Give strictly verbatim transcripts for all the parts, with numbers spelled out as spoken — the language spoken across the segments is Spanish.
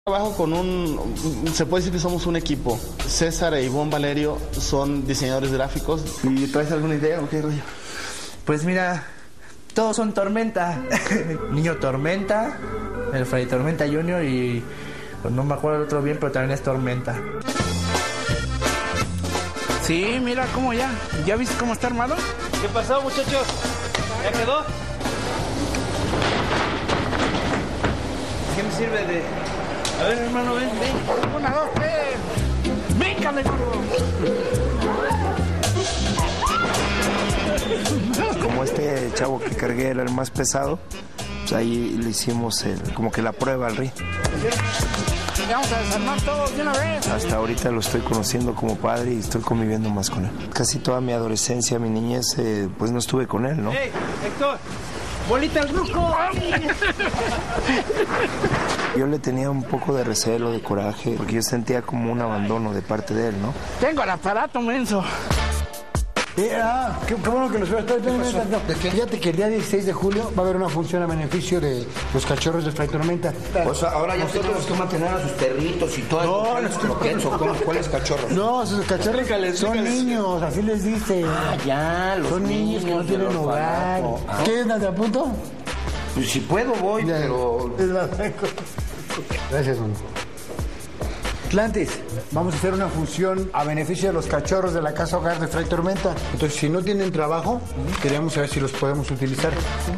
Trabajo con un, se puede decir que somos un equipo. César e Ivonne Valerio son diseñadores gráficos. ¿Y traes alguna idea o qué rollo? Pues mira, todos son Tormenta. Niño Tormenta, el Fray Tormenta Junior y pues no me acuerdo el otro bien, pero también es Tormenta. Sí, mira cómo ya. ¿Ya viste cómo está armado? ¿Qué pasó, muchachos? ¿Ya quedó? ¿Qué me sirve de...? A ver, hermano, ven, ven. Una, dos, tres. ¡Véncale, Como este chavo que cargué era el más pesado, pues ahí le hicimos el, como que la prueba al R I. Vamos a desarmar todos de una vez. Hasta ahorita lo estoy conociendo como padre y estoy conviviendo más con él. Casi toda mi adolescencia, mi niñez, eh, pues no estuve con él, ¿no? ¡Hey, Héctor! ¡Bolita al grupo! Yo le tenía un poco de recelo, de coraje, porque yo sentía como un abandono de parte de él, ¿no? Tengo el aparato, menso. Eh, ah, qué, qué bueno que nos veas. Fíjate que el día dieciséis de julio va a haber una función a beneficio de los cachorros de Fray Tormenta. O sea, ahora ya nosotros tenemos que mantener a sus perritos y todo. No, ¿Cuáles croquetas o cómo? ¿Cuáles cachorros? No, sus cachorros Explícales, son explícales. niños, así les dice. Ah, ya, los Son niños que no de tienen los hogar. baratos. Ah. ¿Qué? ¿Te apunto? Pues si puedo voy, Ya. pero... Gracias, don Atlantis, vamos a hacer una función a beneficio de los cachorros de la casa hogar de Fray Tormenta. Entonces, si no tienen trabajo, queríamos saber si los podemos utilizar.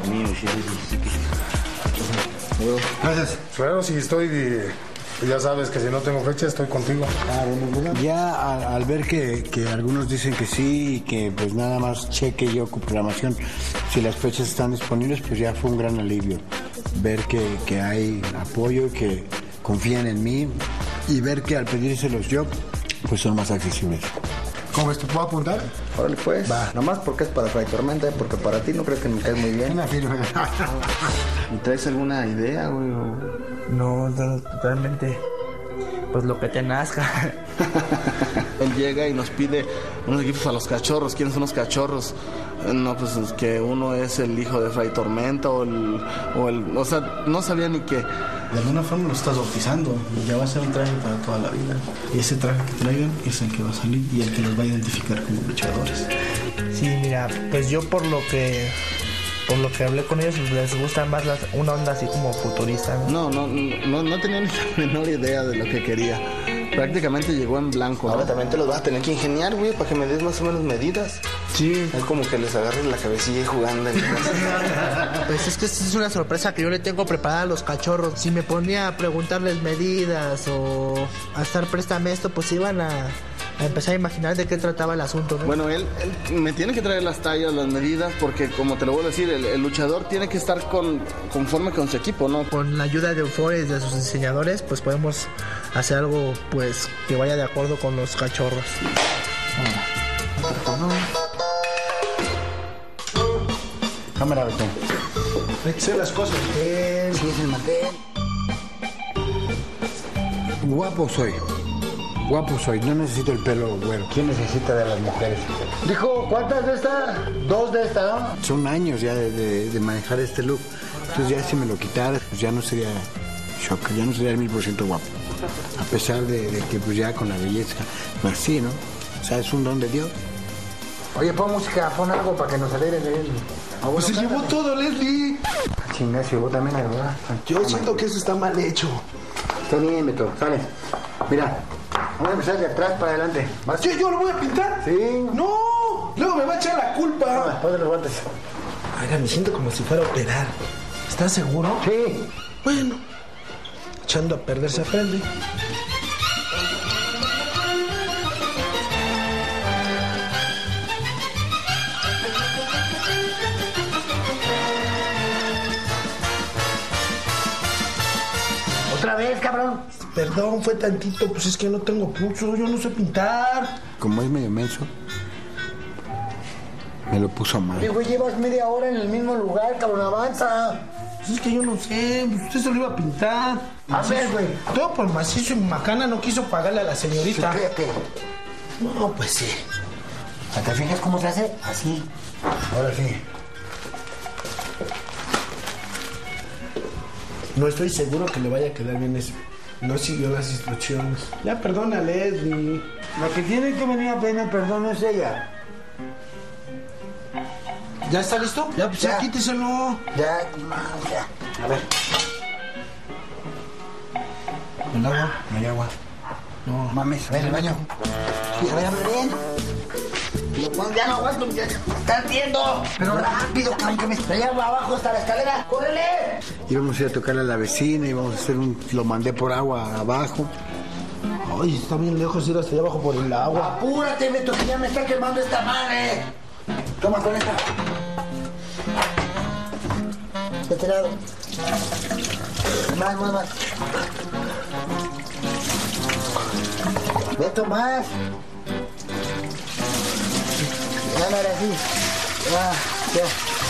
Gracias. Claro, si estoy, eh, ya sabes que si no tengo fecha estoy contigo. Ya al, al ver que, que algunos dicen que sí y que pues nada más cheque yo con programación, si las fechas están disponibles, pues ya fue un gran alivio. Ver que, que hay apoyo, que confían en mí y ver que al pedírselos yo, pues son más accesibles. ¿Cómo ves? ¿Te puedo apuntar? Órale, pues. Va. Nomás porque es para Fray Tormenta, porque para ti no creo que me caes muy bien. Una firma. ¿Y traes alguna idea, güey? o- No, no, totalmente. Pues lo que te nazca. Él llega y nos pide unos equipos a los cachorros. ¿Quiénes son los cachorros? Eh, No, pues es que uno es el hijo de Fray Tormenta o el, o el... O sea, no sabía ni qué. De alguna forma lo estás bautizando y ya va a ser un traje para toda la vida. Y ese traje que traigan es el que va a salir y el que los va a identificar como luchadores. Sí, mira, pues yo por lo que por lo que hablé con ellos les gusta más las, una onda así como futurista, ¿no? No, no, no, no tenía ni la menor idea de lo que quería. Prácticamente llegó en blanco. Ahora también te los vas a tener que ingeniar, güey, para que me des más o menos medidas. Sí. Es como que les agarres la cabecilla y jugando. Pues es que esta es una sorpresa que yo le tengo preparada a los cachorros. Si me ponía a preguntarles medidas o a estar préstame esto, pues iban a, a empezar a imaginar de qué trataba el asunto, ¿no? Bueno, él, él me tiene que traer las tallas, las medidas, porque como te lo voy a decir, el, el luchador tiene que estar con, conforme con su equipo, ¿no? Con la ayuda de Euphoria y de sus diseñadores, pues podemos hacer algo pues que vaya de acuerdo con los cachorros. Cámara, Betón. Hay que hacer las cosas. Sí, es el mantel. Guapo soy. Guapo soy. No necesito el pelo güero. ¿Quién necesita de las mujeres? Dijo, ¿cuántas de esta? Dos de esta, ¿no? Son años ya de, de- de manejar este look. Entonces ya si me lo quitara, pues ya no sería shock, ya no sería el mil por ciento guapo. A pesar de, de que pues ya con la belleza, pues sí, ¿no? O sea, es un don de Dios. Oye, pon música, pon algo para que nos alegre de él. Pues se llevó todo, Leslie. Ignacio, vos también, ¿verdad? Yo siento que eso está mal hecho. Está bien, Beto, sale. Mira, vamos a empezar de atrás para adelante. ¿Vas? ¿Yo, yo lo voy a pintar? Sí. No, luego me va a echar la culpa. Ponte los guantes. Oiga, me siento como si fuera a operar. ¿Estás seguro? Sí. Bueno, echando a perder se aprende. Otra vez, cabrón. Perdón, fue tantito, pues es que no tengo pulso, yo no sé pintar. Como es medio menso, me lo puso mal. Sí, güey, llevas media hora en el mismo lugar, cabrón, avanza. Pues es que yo no sé, pues usted se lo iba a pintar. A ver, güey. Todo por macizo y macana no quiso pagarle a la señorita. Fíjate. No, pues sí. ¿Te fijas cómo se hace? Así. Ahora sí. No estoy seguro que le vaya a quedar bien eso. No siguió las instrucciones. Ya perdónale, Leslie. La que tiene que venir a pedirme perdón es ella. ¿Ya está listo? Ya, pues ya, ya quíteselo. Ya, ya. A ver. ¿El agua? No hay agua. No. Mames, a ver, el baño. Sí, a ver, abre bien. Ya no aguanto, ya está ardiendo. Pero rápido, cabrón, que me está allá abajo hasta la escalera. ¡Córrele! Íbamos a ir a tocarle a la vecina, íbamos a hacer un... Lo mandé por agua abajo. Ay, está bien lejos ir hasta allá abajo por el agua. Apúrate, Beto, que ya me está quemando esta madre. Toma con esta. De este lado. Más, más, más. Beto, más. Ya, ahora sí. Ya,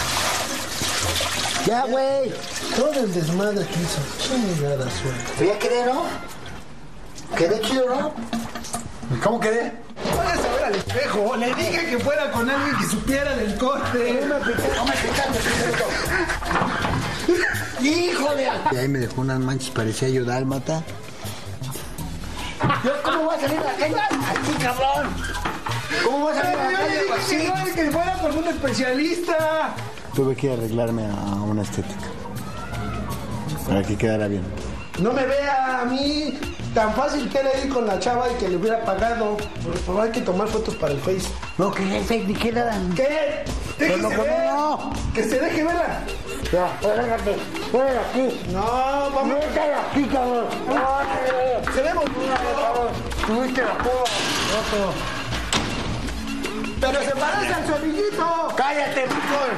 ya. Ya, güey. Todo el desmadre que hizo. Chingada suerte. ¿Pero ya quedé, no? ¿Quedé chido, no? ¿Cómo quedé? Puedes ver al espejo. Le dije que fuera con alguien que supiera del corte. No me picaste, no me picaste. ¡Híjole! Y ahí me dejó unas manchas, parecía yo dálmata. ¿Yo cómo voy a salir de la calle? ¡Aquí, cabrón! ¿Cómo voy a salir de la calle así? Que fuera con un especialista. Tuve que ir a arreglarme a una estética. Para que quedara bien. No me vea a mí tan fácil que era ir con la chava y que le hubiera pagado. Por favor, hay que tomar fotos para el Face. No, que el Face ni que nada. ¿Qué? Pero no, ver. no. Que se deje verla. Ya, relájate. Fuera de aquí. No, vamos. No está de aquí, cabrón. Se vemos. Tuviste la coba. Roto. Pero se parece al sonillito. Cállate, Víctor.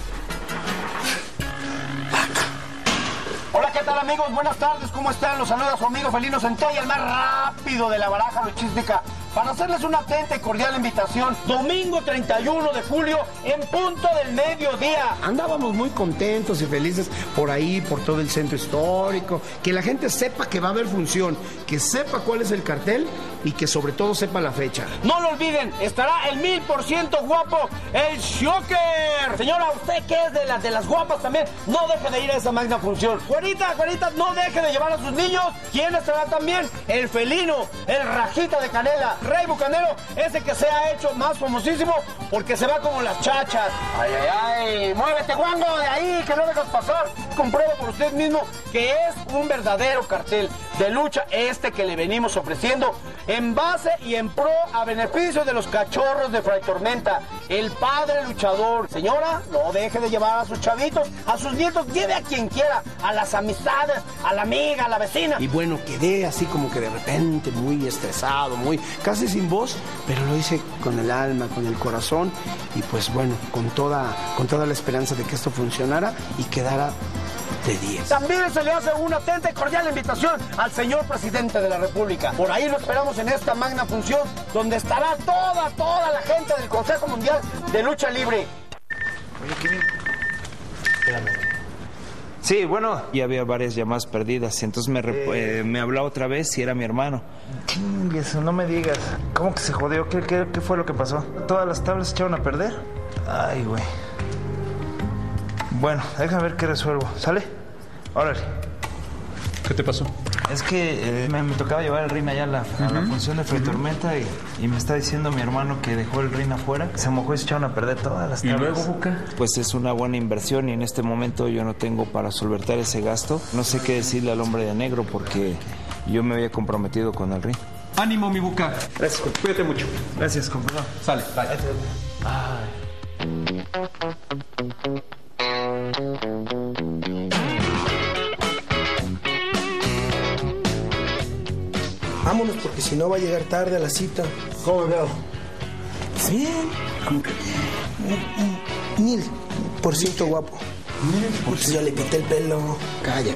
Hola, ¿qué tal, amigos? Buenas tardes, ¿cómo están? Los saluda su amigo Felino Centella, el más rápido de la baraja luchística, para hacerles una atenta y cordial invitación. Domingo treinta y uno de julio, en punto del mediodía. Andábamos muy contentos y felices por ahí, por todo el centro histórico. Que la gente sepa que va a haber función, que sepa cuál es el cartel y que sobre todo sepa la fecha. No lo olviden, estará el mil por ciento guapo, el Shocker. Señora, usted que es de las de las guapas también, no deje de ir a esa magna función. Güerita, güerita, no deje de llevar a sus niños. ¿Quién estará también? El Felino, el Rajita de Canela, Rey Bucanero, ese que se ha hecho más famosísimo porque se va como las chachas. Ay, ay, ay, muévete, guango, de ahí, que no dejas pasar. Comprueba por usted mismo que es un verdadero cartel de lucha este que le venimos ofreciendo en base y en pro a beneficio de los cachorros de Fray Tormenta, el padre luchador. Señora, no deje de llevar a sus chavitos, a sus nietos, lleve a quien quiera, a las amistades, a la amiga, a la vecina. Y bueno, quedé así como que de repente muy estresado, muy casi sin voz, pero lo hice con el alma, con el corazón y pues bueno, con toda, con toda la esperanza de que esto funcionara y quedara de diez. También se le hace una atenta y cordial invitación al señor presidente de la República. Por ahí lo esperamos en esta magna función, donde estará toda, toda la gente del Consejo Mundial de Lucha Libre. Oye, qué bien. Espérame. Sí, bueno, ya había varias llamadas perdidas, entonces me, eh... Eh, me habló otra vez y era mi hermano. Chingues, no me digas. ¿Cómo que se jodió? ¿Qué, qué, qué fue lo que pasó? ¿Todas las tablas se echaron a perder? Ay, güey. Bueno, déjame ver qué resuelvo. ¿Sale? Órale. ¿Qué te pasó? Es que eh, me, me tocaba llevar el ring allá a la, uh-huh. a la función de Fray Tormenta y, y me está diciendo mi hermano que dejó el ring afuera. Se mojó y se echaron a perder todas las tablas. ¿Y luego, Buca? Pues es una buena inversión y en este momento yo no tengo para solventar ese gasto. No sé qué decirle al hombre de negro porque yo me había comprometido con el ring. ¡Ánimo, mi Buca! Gracias, cuídate mucho. Gracias, compañero. Sale, bye. Ay. Vámonos porque si no va a llegar tarde a la cita. ¿Cómo me veo? Pues bien. ¿Cómo que bien? Mil por ciento guapo. Mil por ciento. Ya le quité el pelo. Cállate.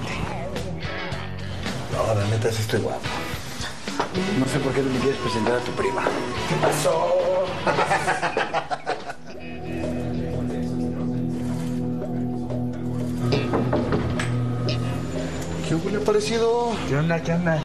No, la neta sí estoy guapo. No sé por qué no me quieres presentar a tu prima. ¿Qué pasó? ¿Qué huele parecido? ¿Qué onda? ¿Qué onda?